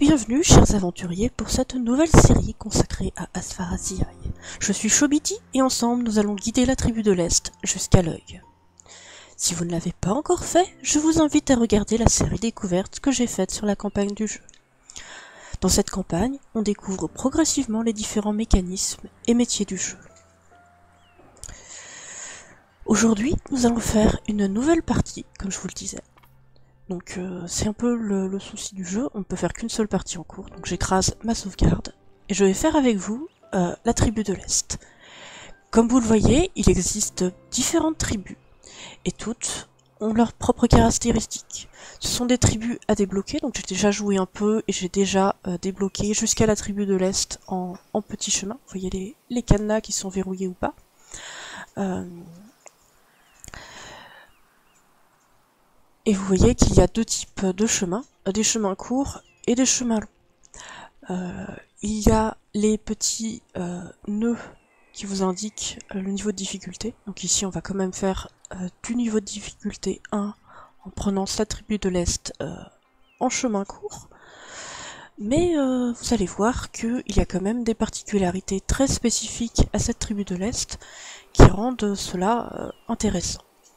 bienvenue, chers aventuriers, pour cette nouvelle série consacrée à Asfarasi. Je suis Chobiti et ensemble nous allons guider la tribu de l'Est jusqu'à l'œil. Si vous ne l'avez pas encore fait, je vous invite à regarder la série découverte que j'ai faite sur la campagne du jeu. Dans cette campagne, on découvre progressivement les différents mécanismes et métiers du jeu. Aujourd'hui, nous allons faire une nouvelle partie, comme je vous le disais. Donc c'est un peu le souci du jeu, on ne peut faire qu'une seule partie en cours, donc j'écrase ma sauvegarde, et je vais faire avec vous la tribu de l'Est. Comme vous le voyez, il existe différentes tribus, et toutes ont leurs propres caractéristiques. Ce sont des tribus à débloquer, donc j'ai déjà joué un peu, et j'ai déjà débloqué jusqu'à la tribu de l'Est en petit chemin. Vous voyez les cadenas qui sont verrouillés ou pas. Et vous voyez qu'il y a deux types de chemins, des chemins courts et des chemins longs. Il y a les petits nœuds qui vous indiquent le niveau de difficulté. Donc ici on va quand même faire du niveau de difficulté 1 en prenant sa tribu de l'Est en chemin court. Mais vous allez voir qu'il y a quand même des particularités très spécifiques à cette tribu de l'Est qui rendent cela intéressant.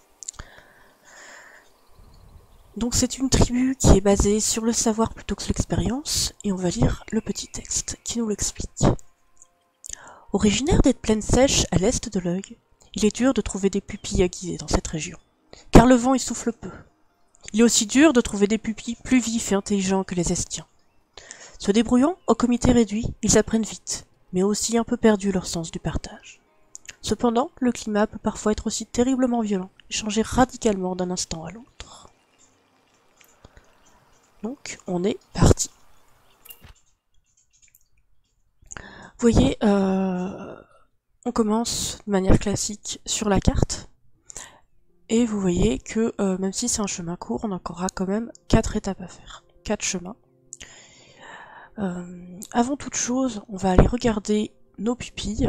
Donc c'est une tribu qui est basée sur le savoir plutôt que sur l'expérience, et on va lire le petit texte qui nous l'explique. Originaire des plaines sèches à l'est de l'œil, il est dur de trouver des pupilles aiguisées dans cette région, car le vent y souffle peu. Il est aussi dur de trouver des pupilles plus vifs et intelligents que les Estiens. Se débrouillant au comité réduit, ils apprennent vite, mais ont aussi un peu perdu leur sens du partage. Cependant, le climat peut parfois être aussi terriblement violent, et changer radicalement d'un instant à l'autre. Donc, on est parti. Vous voyez, on commence de manière classique sur la carte. Et vous voyez que même si c'est un chemin court, on aura quand même 4 étapes à faire. 4 chemins. Avant toute chose, on va aller regarder nos pupilles.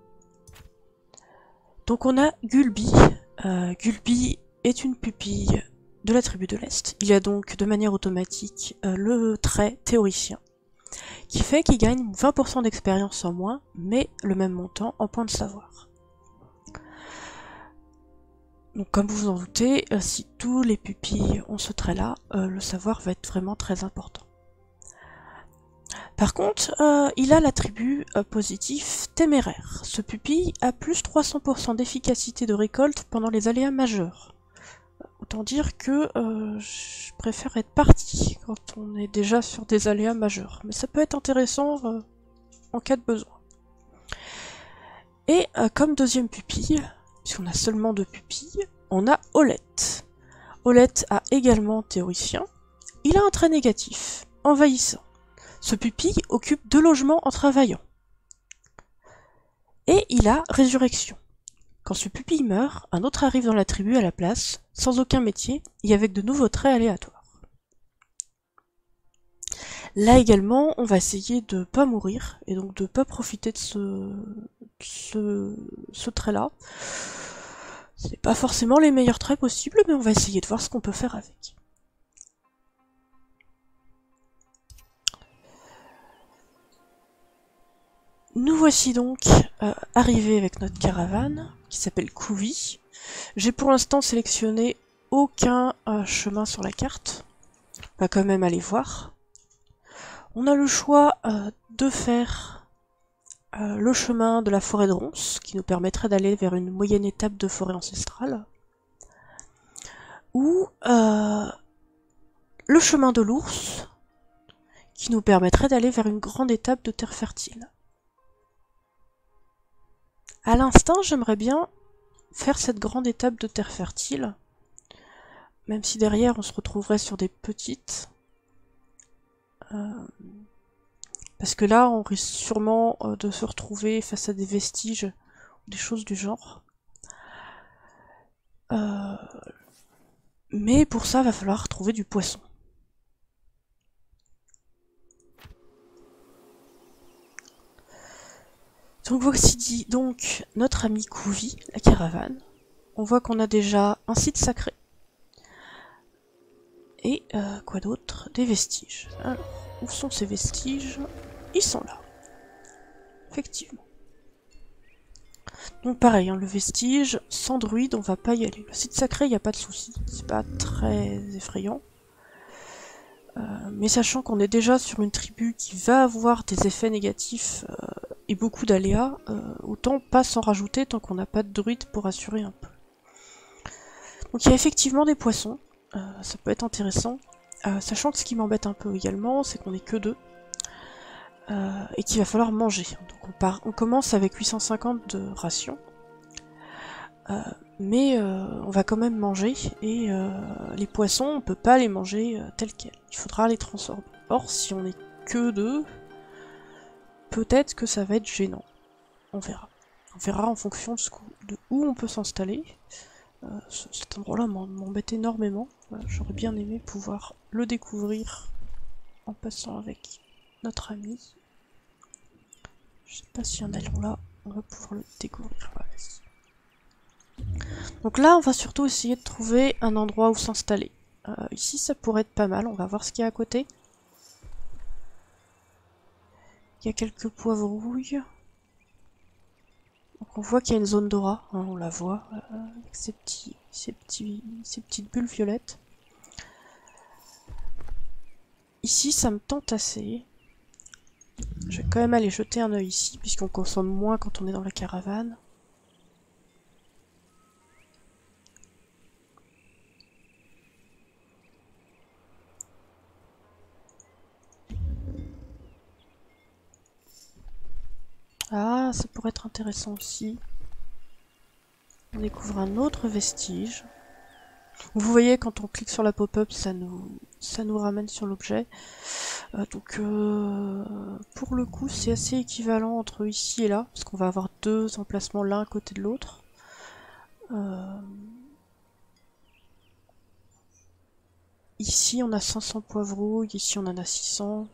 Donc on a Gulbi. Gulbi est une pupille de la tribu de l'Est. Il y a donc de manière automatique le trait théoricien, qui fait qu'il gagne 20% d'expérience en moins, mais le même montant en points de savoir. Donc comme vous vous en doutez, si tous les pupilles ont ce trait-là, le savoir va être vraiment très important. Par contre, il a l'attribut positif téméraire. Ce pupille a plus 300% d'efficacité de récolte pendant les aléas majeurs. Autant dire que je préfère être parti quand on est déjà sur des aléas majeurs. Mais ça peut être intéressant en cas de besoin. Et comme deuxième pupille, puisqu'on a seulement 2 pupilles, on a Olette. Olette a également théoricien. Il a un trait négatif, envahissant. Ce pupille occupe 2 logements en travaillant. Et il a résurrection. Quand ce pupille meurt, un autre arrive dans la tribu à la place, sans aucun métier, et avec de nouveaux traits aléatoires. Là également, on va essayer de pas mourir, et donc de pas profiter de ce trait-là. C'est pas forcément les meilleurs traits possibles, mais on va essayer de voir ce qu'on peut faire avec. Nous voici donc arrivés avec notre caravane, qui s'appelle Kouvi. J'ai pour l'instant sélectionné aucun chemin sur la carte. On va quand même aller voir. On a le choix de faire le chemin de la forêt de ronces, qui nous permettrait d'aller vers une moyenne étape de forêt ancestrale. Ou le chemin de l'ours, qui nous permettrait d'aller vers une grande étape de terre fertile. À l'instant, j'aimerais bien faire cette grande étape de terre fertile, même si derrière on se retrouverait sur des petites. Parce que là, on risque sûrement de se retrouver face à des vestiges, ou des choses du genre. Mais pour ça, va falloir trouver du poisson. Donc voici donc notre ami Kouvi, la caravane. On voit qu'on a déjà un site sacré. Et quoi d'autre? Des vestiges. Alors, Où sont ces vestiges? Ils sont là. Effectivement. Donc pareil, hein, le vestige, sans druide, on va pas y aller. Le site sacré, il n'y a pas de souci. C'est pas très effrayant. Mais sachant qu'on est déjà sur une tribu qui va avoir des effets négatifs et beaucoup d'aléas, autant pas s'en rajouter tant qu'on n'a pas de druide pour assurer un peu. Donc il y a effectivement des poissons, ça peut être intéressant. Sachant que ce qui m'embête un peu également, c'est qu'on est que deux. Et qu'il va falloir manger. Donc on commence avec 850 de ration. Mais on va quand même manger, et les poissons, on peut pas les manger tels quels. Il faudra les transformer. Or, si on est que deux, peut-être que ça va être gênant. On verra. On verra en fonction de où on peut s'installer. Cet endroit-là m'embête énormément. J'aurais bien aimé pouvoir le découvrir en passant avec notre ami. Je sais pas si en allant là, on va pouvoir le découvrir. Voilà. Donc là, on va surtout essayer de trouver un endroit où s'installer. Ici, ça pourrait être pas mal. On va voir ce qu'il y a à côté. Il y a quelques poivrouilles. Donc on voit qu'il y a une zone d'aura, hein, on la voit, avec ces petites bulles violettes. Ici, ça me tente assez. Je vais quand même aller jeter un œil ici, puisqu'on consomme moins quand on est dans la caravane. Ah, ça pourrait être intéressant aussi. On découvre un autre vestige. Vous voyez, quand on clique sur la pop-up, ça nous ramène sur l'objet. Donc, pour le coup, c'est assez équivalent entre ici et là, parce qu'on va avoir deux emplacements l'un à côté de l'autre. Ici, on a 500 poivrouilles, ici, on en a 600.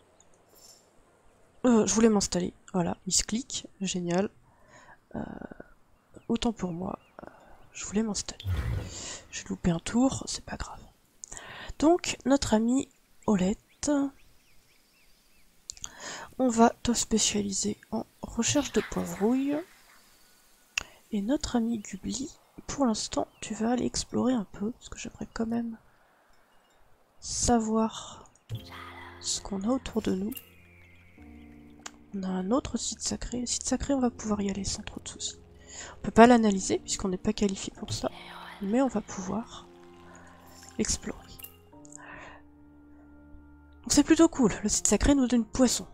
Je voulais m'installer. Voilà, il se clique, génial. Autant pour moi, je voulais m'installer. J'ai loupé un tour, c'est pas grave. Donc, notre ami Olette, on va te spécialiser en recherche de poivrouille. Et notre ami Gubli, pour l'instant, tu vas aller explorer un peu, parce que j'aimerais quand même savoir ce qu'on a autour de nous. On a un autre site sacré. Le site sacré, on va pouvoir y aller sans trop de soucis. On peut pas l'analyser, puisqu'on n'est pas qualifié pour ça, mais on va pouvoir l'explorer. Donc c'est plutôt cool, le site sacré nous donne poisson.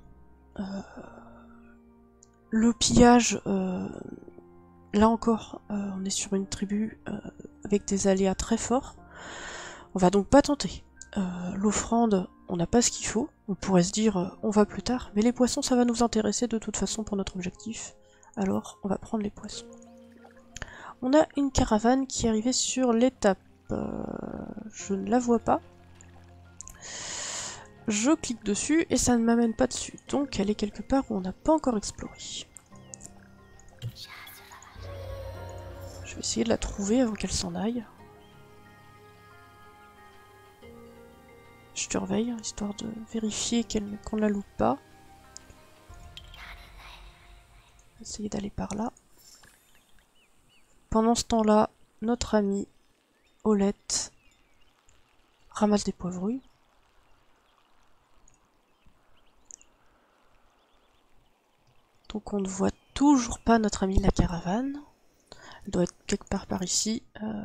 Le pillage, là encore, on est sur une tribu avec des aléas très forts. On va donc pas tenter. L'offrande, on n'a pas ce qu'il faut. On pourrait se dire, on va plus tard. Mais les poissons, ça va nous intéresser de toute façon pour notre objectif. Alors, on va prendre les poissons. On a une caravane qui est arrivée sur l'étape. Je ne la vois pas. Je clique dessus et ça ne m'amène pas dessus. Donc, elle est quelque part où on n'a pas encore exploré. Je vais essayer de la trouver avant qu'elle s'en aille. Je surveille, histoire de vérifier qu'on ne la loupe pas. Essayer d'aller par là. Pendant ce temps-là, notre ami Olette ramasse des poivrouilles. Donc on ne voit toujours pas notre ami de la caravane. Elle doit être quelque part par ici.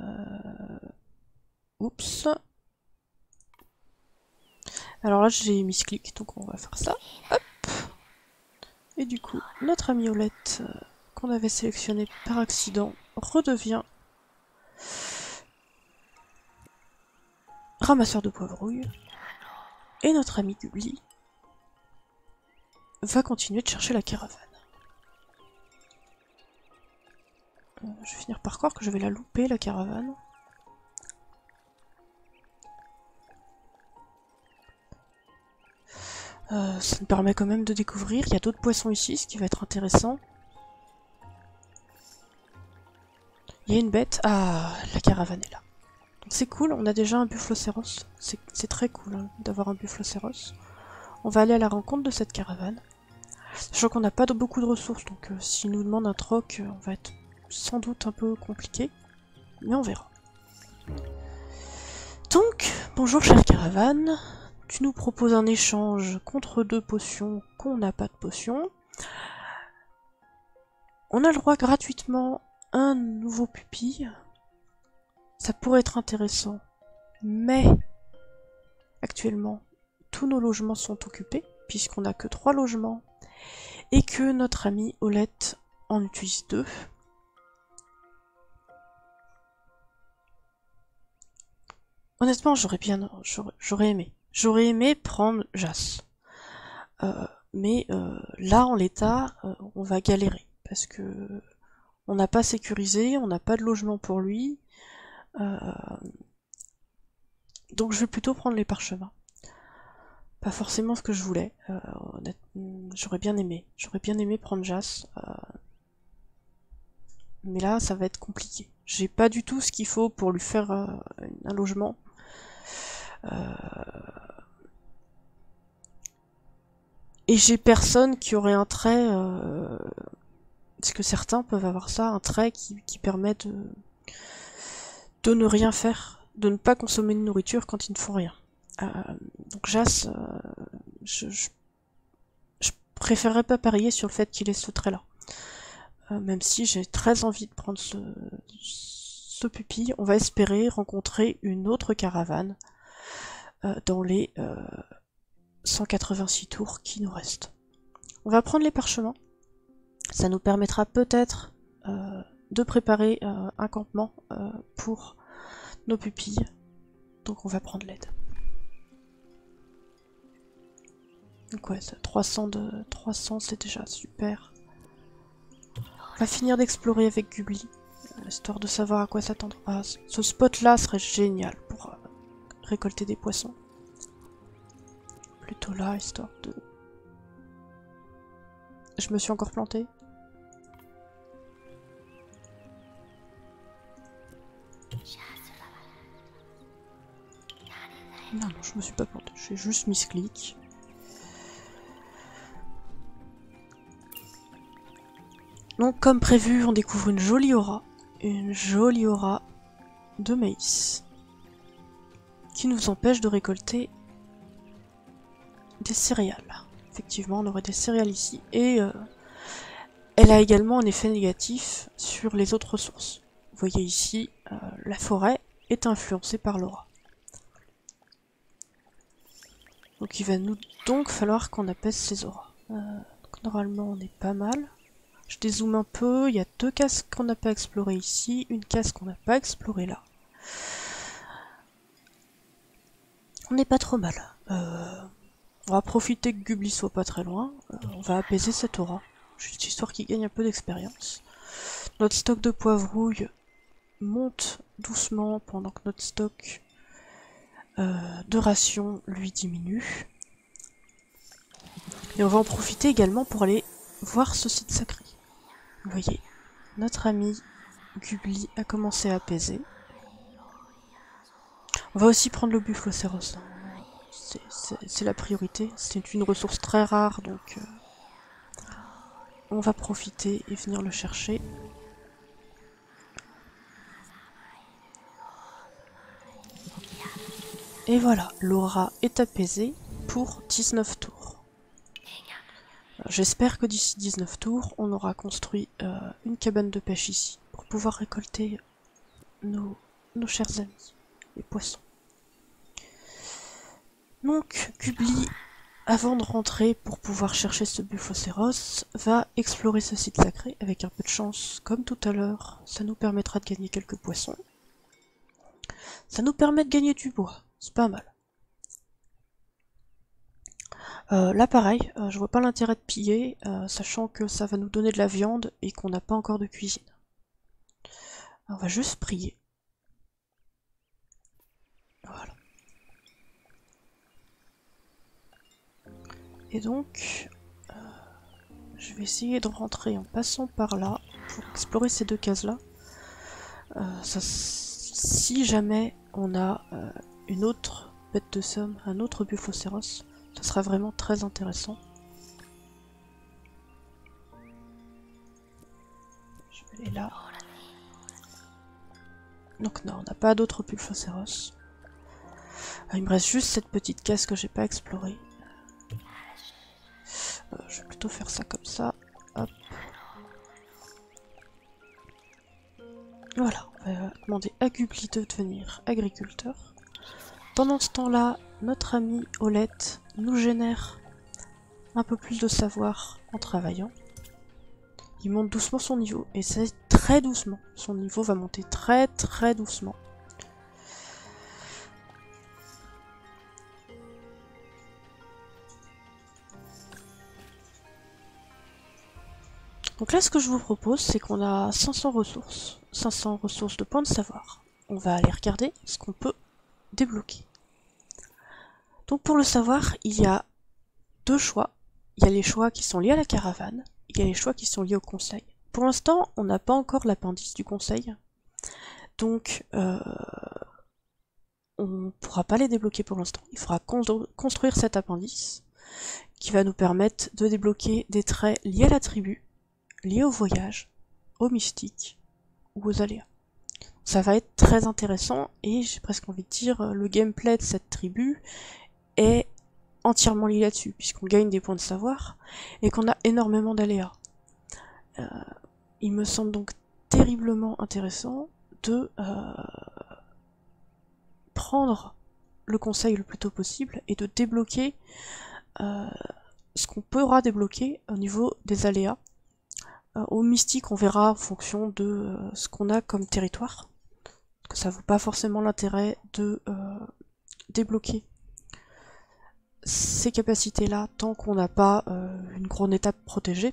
Oups. Alors là j'ai mis ce clic, donc on va faire ça. Hop. Et du coup, notre ami Olette, qu'on avait sélectionné par accident, redevient ramasseur de poivrouilles. Et notre ami Gubli va continuer de chercher la caravane. Je vais finir par croire que je vais la louper, la caravane. Ça me permet quand même de découvrir. Il y a d'autres poissons ici, ce qui va être intéressant. Il y a une bête. Ah, la caravane est là. Donc c'est cool, on a déjà un bufflocéros. C'est très cool hein, d'avoir un bufflocéros. On va aller à la rencontre de cette caravane. Sachant qu'on n'a pas beaucoup de ressources, donc s'il nous demande un troc, on va être sans doute un peu compliqué. Mais on verra. Donc, bonjour chère caravane. Tu nous proposes un échange contre 2 potions qu'on n'a pas de potions. On a le droit gratuitement à un nouveau pupille. Ça pourrait être intéressant, mais actuellement, tous nos logements sont occupés, puisqu'on n'a que 3 logements, et que notre ami Olette en utilise 2. Honnêtement, j'aurais aimé prendre Jas. Mais là, en l'état, on va galérer, parce que on n'a pas sécurisé, on n'a pas de logement pour lui, donc je vais plutôt prendre les parchemins. Pas forcément ce que je voulais, j'aurais bien aimé prendre Jas, mais là, ça va être compliqué. J'ai pas du tout ce qu'il faut pour lui faire un logement. Et j'ai personne qui aurait un trait, parce que certains peuvent avoir ça, un trait qui permet de ne rien faire, de ne pas consommer de nourriture quand ils ne font rien. Donc Jas, je préférerais pas parier sur le fait qu'il ait ce trait-là. Même si j'ai très envie de prendre ce pupille, on va espérer rencontrer une autre caravane dans les 186 tours qui nous restent. On va prendre les parchemins. Ça nous permettra peut-être de préparer un campement pour nos pupilles. Donc on va prendre l'aide. Donc ouais, 300 c'est déjà super. On va finir d'explorer avec Gubli, histoire de savoir à quoi s'attendre. Ah, ce spot-là serait génial pour récolter des poissons. Plutôt là, histoire de... Je me suis encore plantée. Non, je me suis pas plantée. J'ai juste mis ce clic. Donc, comme prévu, on découvre une jolie aura. Une jolie aura de maïs. Qui nous empêche de récolter des céréales. Effectivement, on aurait des céréales ici. Et elle a également un effet négatif sur les autres ressources. Vous voyez ici, la forêt est influencée par l'aura. Donc il va nous donc falloir qu'on apaise ces auras. Donc normalement on est pas mal. Je dézoome un peu, il y a 2 cases qu'on n'a pas explorées ici, une case qu'on n'a pas explorée là. On n'est pas trop mal. On va profiter que Gubli soit pas très loin. On va apaiser cette aura. Juste histoire qu'il gagne un peu d'expérience. Notre stock de poivrouille monte doucement pendant que notre stock de rations lui diminue. Et on va en profiter également pour aller voir ce site sacré. Vous voyez, notre ami Gubli a commencé à apaiser. On va aussi prendre le bufflocéros. C'est la priorité. C'est une ressource très rare, donc on va profiter et venir le chercher. Et voilà, l'aura est apaisée pour 19 tours. J'espère que d'ici 19 tours, on aura construit une cabane de pêche ici, pour pouvoir récolter nos chers amis, les poissons. Donc, Gubli, avant de rentrer pour pouvoir chercher ce bufflocéros, va explorer ce site sacré avec un peu de chance, comme tout à l'heure. Ça nous permettra de gagner quelques poissons. Ça nous permet de gagner du bois, c'est pas mal. Là pareil, je vois pas l'intérêt de piller, sachant que ça va nous donner de la viande et qu'on n'a pas encore de cuisine. On va juste prier. Voilà. Et donc, je vais essayer de rentrer en passant par là, pour explorer ces 2 cases-là. Si jamais on a une autre bête de somme, un autre bufflocéros, Ça sera vraiment très intéressant. Je vais aller là. Donc non, on n'a pas d'autres pulphoceros. Il me reste juste cette petite caisse que j'ai pas explorée. Je vais plutôt faire ça comme ça. Hop. Voilà, on va demander à Gubli de devenir agriculteur. Pendant ce temps-là, notre ami Olette nous génère un peu plus de savoir en travaillant. Il monte doucement son niveau, et c'est très doucement. Son niveau va monter très très doucement. Donc là, ce que je vous propose, c'est qu'on a 500 ressources de points de savoir. On va aller regarder ce qu'on peut débloquer. Donc pour le savoir, il y a deux choix. Il y a les choix qui sont liés à la caravane, il y a les choix qui sont liés au conseil. Pour l'instant, on n'a pas encore l'appendice du conseil, donc on ne pourra pas les débloquer pour l'instant. Il faudra construire cet appendice qui va nous permettre de débloquer des traits liés à la tribu, liés au voyage, aux mystiques ou aux aléas. Ça va être très intéressant et j'ai presque envie de dire le gameplay de cette tribu est entièrement lié là-dessus, puisqu'on gagne des points de savoir et qu'on a énormément d'aléas. Il me semble donc terriblement intéressant de prendre le conseil le plus tôt possible et de débloquer ce qu'on pourra débloquer au niveau des aléas. Au mystique, on verra en fonction de ce qu'on a comme territoire, parce que ça vaut pas forcément l'intérêt de débloquer ces capacités-là tant qu'on n'a pas une grande étape protégée.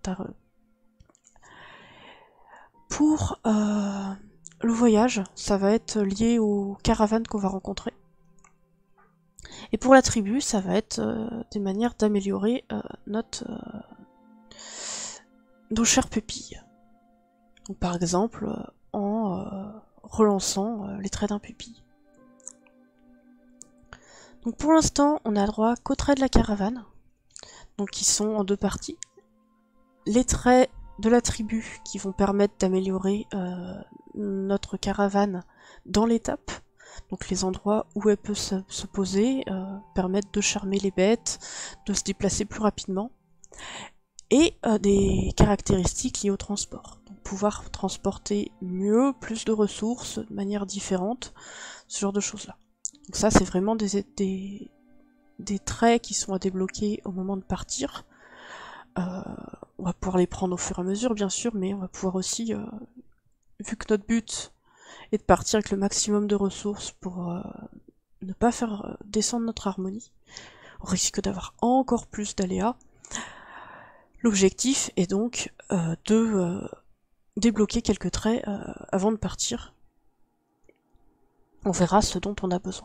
Pour le voyage, ça va être lié aux caravanes qu'on va rencontrer. Et pour la tribu, ça va être des manières d'améliorer nos chères pupilles. Donc, par exemple, en relançant les traits d'un pupille. Donc pour l'instant, on a droit qu'aux traits de la caravane, donc qui sont en deux parties. Les traits de la tribu qui vont permettre d'améliorer notre caravane dans l'étape, donc les endroits où elle peut se poser, permettre de charmer les bêtes, de se déplacer plus rapidement, et des caractéristiques liées au transport. Donc pouvoir transporter mieux, plus de ressources, de manière différente, ce genre de choses-là. Donc ça, c'est vraiment des traits qui sont à débloquer au moment de partir. On va pouvoir les prendre au fur et à mesure, bien sûr, mais on va pouvoir aussi, vu que notre but est de partir avec le maximum de ressources pour ne pas faire descendre notre harmonie, au risque d'avoir encore plus d'aléas, l'objectif est donc de débloquer quelques traits avant de partir. On verra ce dont on a besoin.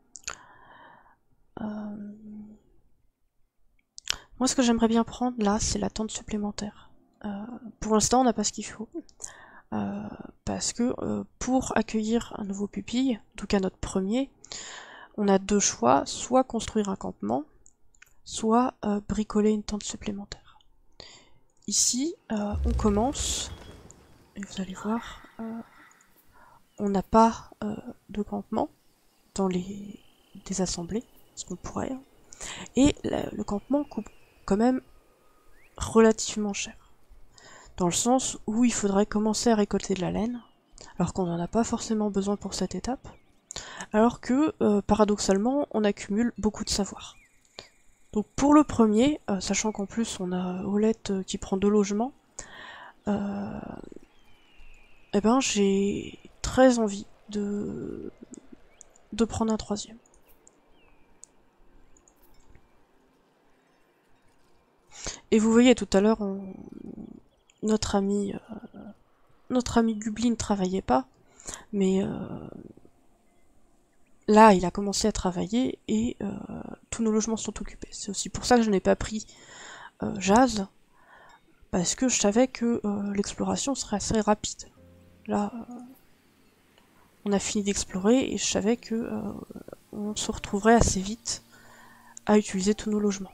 Moi, ce que j'aimerais bien prendre, là, c'est la tente supplémentaire. Pour l'instant, on n'a pas ce qu'il faut. Parce que pour accueillir un nouveau pupille, en tout cas notre premier, on a deux choix, soit construire un campement, soit bricoler une tente supplémentaire. Ici, on commence, et vous allez voir, on n'a pas de campement dans des assemblées, ce qu'on pourrait, et le campement coûte quand même relativement cher. Dans le sens où il faudrait commencer à récolter de la laine, alors qu'on n'en a pas forcément besoin pour cette étape, alors que, paradoxalement, on accumule beaucoup de savoir. Donc pour le premier, sachant qu'en plus on a Olette qui prend 2 logements, eh ben j'ai très envie de prendre un troisième. Et vous voyez tout à l'heure, notre ami Gubli ne travaillait pas, mais là il a commencé à travailler et tous nos logements sont occupés. C'est aussi pour ça que je n'ai pas pris Jazz, parce que je savais que l'exploration serait assez rapide. Là, on a fini d'explorer et je savais que on se retrouverait assez vite à utiliser tous nos logements.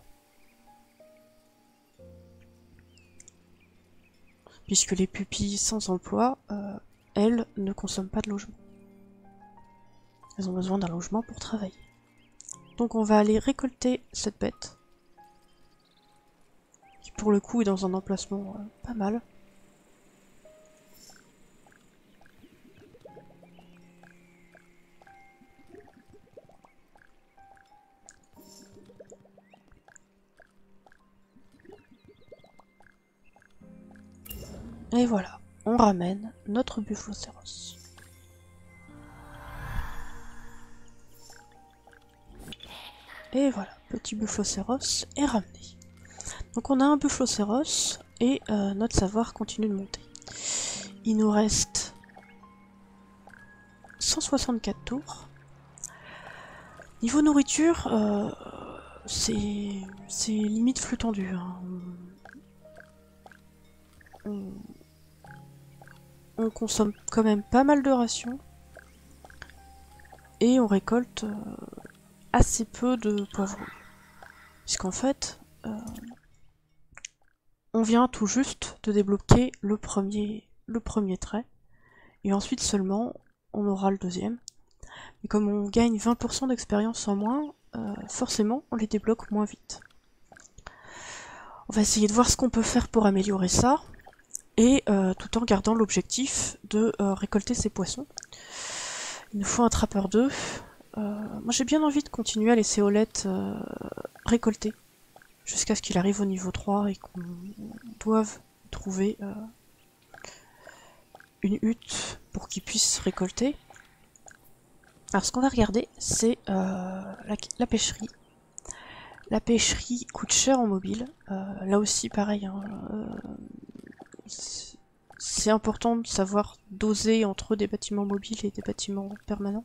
Puisque les pupilles sans emploi, elles ne consomment pas de logement. Elles ont besoin d'un logement pour travailler. Donc on va aller récolter cette bête, qui pour le coup est dans un emplacement pas mal. Et voilà, on ramène notre Bufflocéros. Et voilà, petit Bufflocéros est ramené. Donc on a un Bufflocéros et notre savoir continue de monter. Il nous reste 164 tours. Niveau nourriture, c'est limite flux tendu. Hein. On consomme quand même pas mal de rations. Et on récolte assez peu de poivrons. Puisqu'en fait, on vient tout juste de débloquer le premier trait. Et ensuite seulement, on aura le deuxième. Et comme on gagne 20% d'expérience en moins, forcément, on les débloque moins vite. On va essayer de voir ce qu'on peut faire pour améliorer ça. Et tout en gardant l'objectif de récolter ces poissons. Il nous faut un trappeur 2. Moi j'ai bien envie de continuer à laisser Olette récolter. Jusqu'à ce qu'il arrive au niveau 3 et qu'on doive trouver une hutte pour qu'il puisse récolter. Alors ce qu'on va regarder, c'est la pêcherie. La pêcherie coûte cher en mobile. Là aussi pareil, hein, c'est important de savoir doser entre des bâtiments mobiles et des bâtiments permanents.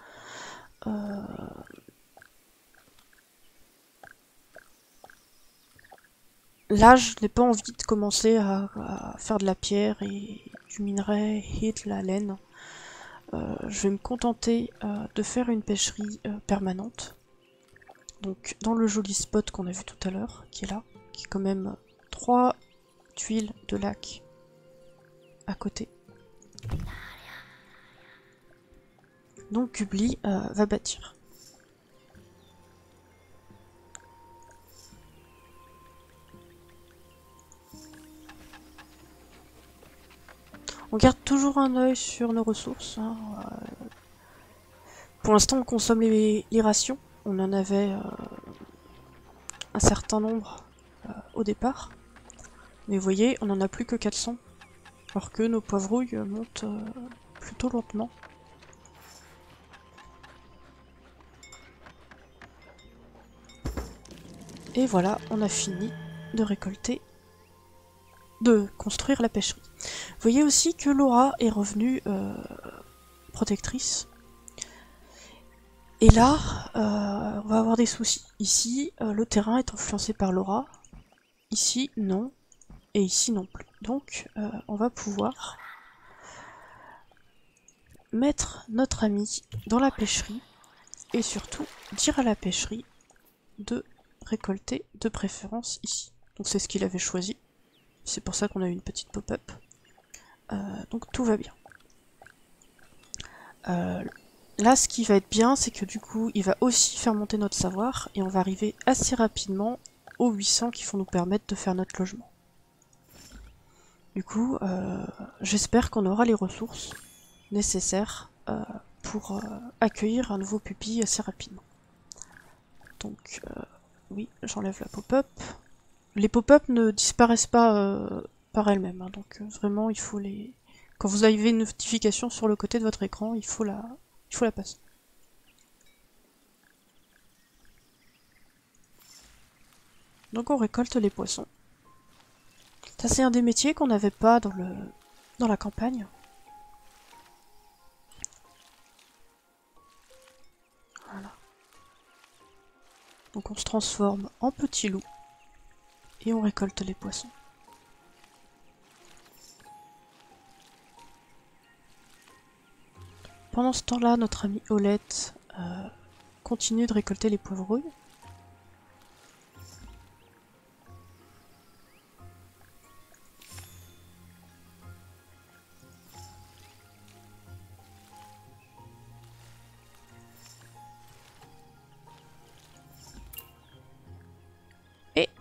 Là, je n'ai pas envie de commencer à faire de la pierre et du minerai et de la laine. Je vais me contenter de faire une pêcherie permanente. Donc dans le joli spot qu'on a vu tout à l'heure, qui est là, qui est quand même 3 tuiles de lac à côté. Donc Kubli va bâtir. On garde toujours un œil sur nos ressources. Hein. Pour l'instant, on consomme les rations. On en avait un certain nombre au départ. Mais vous voyez, on n'en a plus que 400. Alors que nos poivrouilles montent plutôt lentement. Et voilà, on a fini de récolter, de construire la pêcherie. Vous voyez aussi que Laura est revenue protectrice. Et là, on va avoir des soucis. Ici, le terrain est influencé par Laura. Ici, non. Et ici, non plus. Donc, on va pouvoir mettre notre ami dans la pêcherie. Et surtout, dire à la pêcherie de récolter de préférence ici. Donc c'est ce qu'il avait choisi. C'est pour ça qu'on a eu une petite pop-up. Donc tout va bien. Là, ce qui va être bien, c'est que du coup, il va aussi faire monter notre savoir, et on va arriver assez rapidement aux 800 qui vont nous permettre de faire notre logement. Du coup, j'espère qu'on aura les ressources nécessaires pour accueillir un nouveau pupille assez rapidement. Donc, oui, j'enlève la pop-up. Les pop-up ne disparaissent pas par elles-mêmes, hein, donc vraiment, il faut les... Quand vous avez une notification sur le côté de votre écran, il faut la passer. Donc on récolte les poissons. Ça c'est un des métiers qu'on n'avait pas dans la campagne. Voilà. Donc on se transforme en petit loup et on récolte les poissons. Pendant ce temps-là, notre amie Olette continue de récolter les poivrouilles.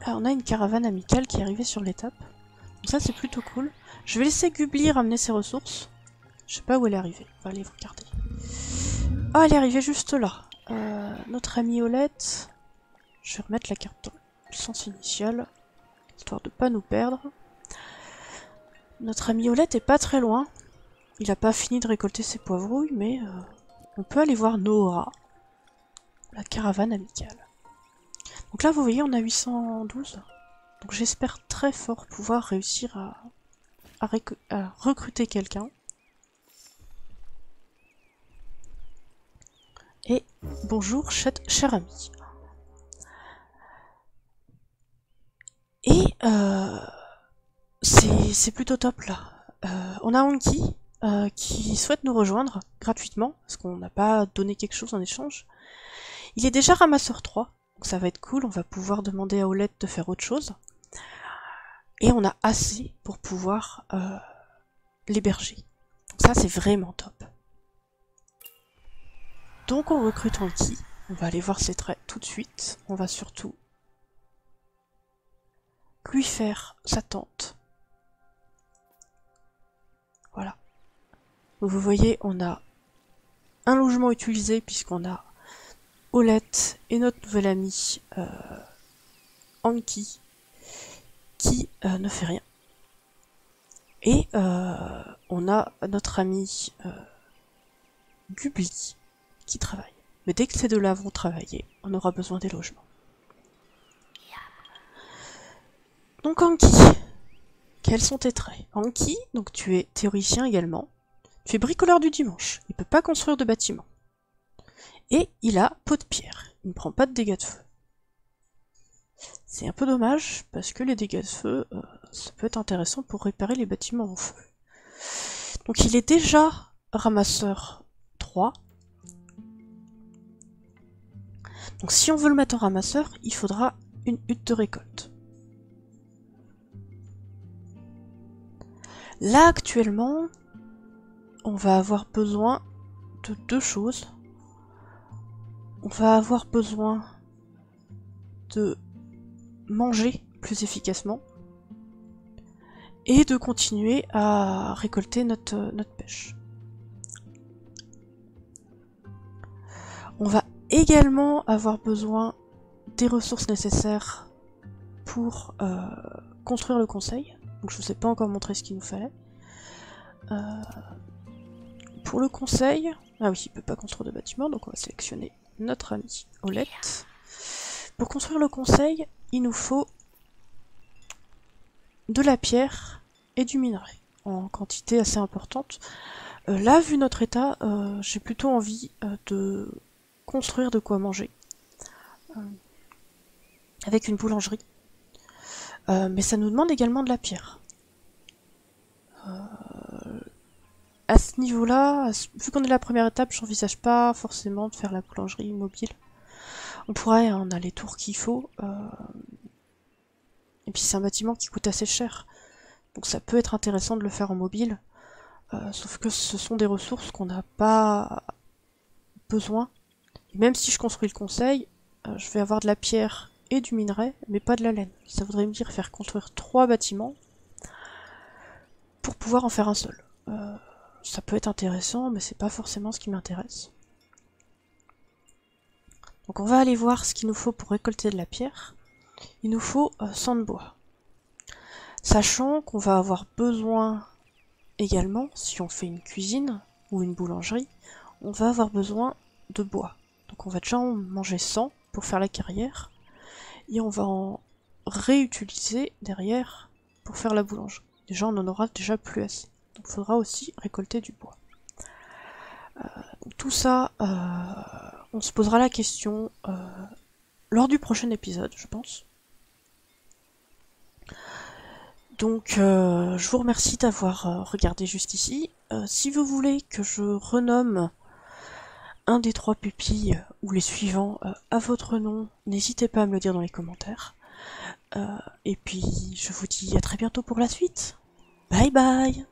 Ah, on a une caravane amicale qui est arrivée sur l'étape. Donc ça c'est plutôt cool. Je vais laisser Gubli ramener ses ressources. Je sais pas où elle est arrivée. On va aller regarder. Ah, elle est arrivée juste là. Notre amie Olette. Je vais remettre la carte dans le sens initial, histoire de pas nous perdre. Notre amie Olette est pas très loin. Il a pas fini de récolter ses poivrouilles, mais on peut aller voir Nohra, la caravane amicale. Donc là, vous voyez, on a 812. Donc j'espère très fort pouvoir réussir à recruter quelqu'un. Et bonjour, cher ami. Et c'est plutôt top là. On a Anki qui souhaite nous rejoindre gratuitement, parce qu'on n'a pas donné quelque chose en échange. Il est déjà ramasseur 3, donc ça va être cool, on va pouvoir demander à Olette de faire autre chose. Et on a assez pour pouvoir l'héberger. Donc ça c'est vraiment top. Donc on recrute Anki, on va aller voir ses traits tout de suite. On va surtout lui faire sa tente. Voilà. Donc vous voyez, on a un logement utilisé puisqu'on a Olette et notre nouvel ami Anki qui ne fait rien. Et on a notre ami Gubli qui travaille. Mais dès que ces deux-là vont travailler, on aura besoin des logements. Donc Anki, quels sont tes traits? Anki, donc tu es théoricien également. Tu es bricoleur du dimanche, il peut pas construire de bâtiment. Et il a peau de pierre, il ne prend pas de dégâts de feu. C'est un peu dommage, parce que les dégâts de feu, ça peut être intéressant pour réparer les bâtiments en feu. Donc il est déjà ramasseur 3. Donc si on veut le mettre en ramasseur, il faudra une hutte de récolte. Là actuellement, on va avoir besoin de deux choses. On va avoir besoin de manger plus efficacement et de continuer à récolter notre pêche. On va également avoir besoin des ressources nécessaires pour construire le conseil. Donc je ne vous ai pas encore montré ce qu'il nous fallait. Pour le conseil, ah oui, il ne peut pas construire de bâtiment, donc on va sélectionner notre ami Olette. Pour construire le conseil, il nous faut de la pierre et du minerai, en quantité assez importante. Là, vu notre état, j'ai plutôt envie de construire de quoi manger. Avec une boulangerie. Mais ça nous demande également de la pierre. À ce niveau-là, vu qu'on est à la première étape, j'envisage pas forcément de faire la boulangerie mobile. On pourrait en aller les tours qu'il faut. Et puis c'est un bâtiment qui coûte assez cher. Donc ça peut être intéressant de le faire en mobile. Sauf que ce sont des ressources qu'on n'a pas besoin. Et même si je construis le conseil, je vais avoir de la pierre et du minerai, mais pas de la laine. Ça voudrait me dire faire construire 3 bâtiments pour pouvoir en faire un seul. Ça peut être intéressant, mais c'est pas forcément ce qui m'intéresse. Donc on va aller voir ce qu'il nous faut pour récolter de la pierre. Il nous faut 100 de bois. Sachant qu'on va avoir besoin également, si on fait une cuisine ou une boulangerie, on va avoir besoin de bois. Donc on va déjà en manger 100 pour faire la carrière, et on va en réutiliser derrière pour faire la boulangerie. Déjà on en aura déjà plus assez. Donc il faudra aussi récolter du bois. Donc tout ça, on se posera la question lors du prochain épisode, je pense. Donc je vous remercie d'avoir regardé juste ici. Si vous voulez que je renomme un des 3 pupilles ou les suivants à votre nom, n'hésitez pas à me le dire dans les commentaires. Et puis je vous dis à très bientôt pour la suite. Bye bye!